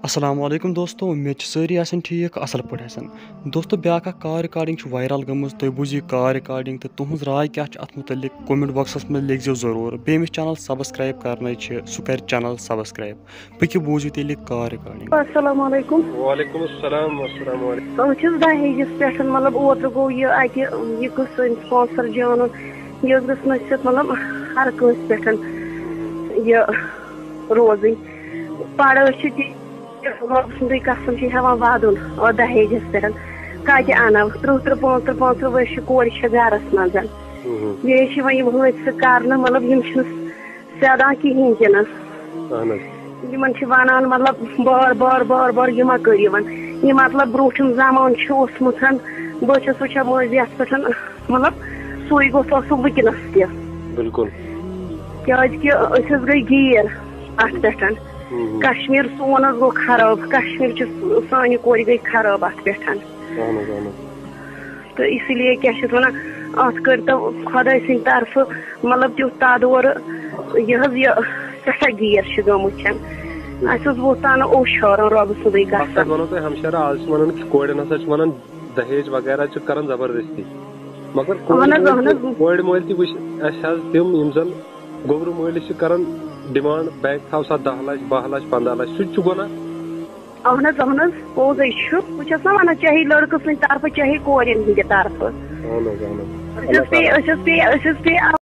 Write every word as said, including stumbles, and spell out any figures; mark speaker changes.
Speaker 1: السلام علیکم دوستو امید ساری آسان ٹھیک اصل پٲٹھۍ آسان دوستو بیاکھ اکھ کار رِکاڈِنٛگ چھِ وائرل گٔمٕژ تُہۍ بوٗزِو یہِ کار رِکاڈِنٛگ تہٕ تُہٕنٛز راے کیاہ چھِ اَتھ مُتعلِق کومنٹ باکسس منٛز لیکھزیو ضروٗر بیٚیہِ ییٚمِس چینل سبسکرایب کرنے چھِ سُہ کرِ چینل سبسکرایب پٔکِو بوٗزِو تیٚلہِ یہِ کار رِکاڈِنٛگ
Speaker 2: السلام علیکم
Speaker 3: وعلیکم السلام السلام علیکم
Speaker 2: بہٕ چھَس دہیجس پٮ۪ٹھ مطلب اوترٕ گوٚو یہِ اَتہِ یہِ گوٚژھ سٲنۍ سپانسر جانُن یہِ حظ گٔژھ نصیحت مطلب ہر کٲنٛسہِ پٮ۪ٹھ یہِ روزٕنۍ پڑٲے چھِ تہِ رۄب سُنٛدُے قسم چھِ ہٮ۪وان وَدُن دہیجس پٮ۪ٹھ کَتہِ اَنو تٕرٛہ تٕرٛہ پانٛژھ تٕرٛہ پانٛژھ تٕرٛہ ؤرشہِ کورِ چھےٚ گرس منٛز بیٚیہِ چھِ وۄنۍ یِم حٲدثہٕ کرنہٕ مطلب یِم چھِنہٕ سیٚدان کِہیٖنۍ تہِ نہٕ یِمن چھِ وَنان مطلب بار بار بار بار یہِ مہ کٔرِو یہِ مطلب برٛونٛٹھِم زمانہٕ چھُ اوسمُت بہٕ چھَس وٕچھان مٲضی یَتھ پٮ۪ٹھ مطلب سُے گوٚژھ آسُن وٕنکیٚنس تہِ
Speaker 3: بالکل
Speaker 2: کیٛازِ کہِ أسۍ حظ گٔے غیٖر اَتھ پٮ۪ٹھ کشمیٖر سون حظ گوٚو خراب کشمیٖر چھِ سانہِ کورِ گٔے خراب اَتھ پٮ۪ٹھ تہٕ اسی لیے کیٛاہ چھِ اَتھ وَنان اَتھ کٔرۍتو خۄداے سٕنٛدِ طرفہٕ مطلب تیُتھ تادورٕ یہِ حظ یہِ سٮ۪ٹھاہ غیٖر چھِ گٔمٕژ اَسہِ حظ ووت تانہٕ اوٚش رۄبہٕ سُنٛدُے
Speaker 3: گژھان وَنو تۄہہِ ہمشیرا آز چھِ وَنان کہِ کورٮ۪ن ہسا چھِ وَنان دہیج وغیرہ چھِ کران زبردستی مگر کورِ مٲلۍ تہِ وٕچھ اَسہِ حظ تِم یِم زن گوٚبرٕ مٲلِس چھِ کران ڈِمانڈ بینک تھاو سا دہ لچھ باہ لچھ پنٛداہ لچھ سُہ تہِ چھُ گۄناہ
Speaker 2: اہن حظ اہن حظ پوٚزے چھُ بہٕ چھَس نا وَنان چاہے لڑکہٕ سٕنٛدِ طرفہٕ چاہے کورٮ۪ن ہٕنٛدِ طرفہٕ أسۍ حظ پیٚیہِ أسۍ حظ پیٚیہِ أسۍ حظ پیٚیہِ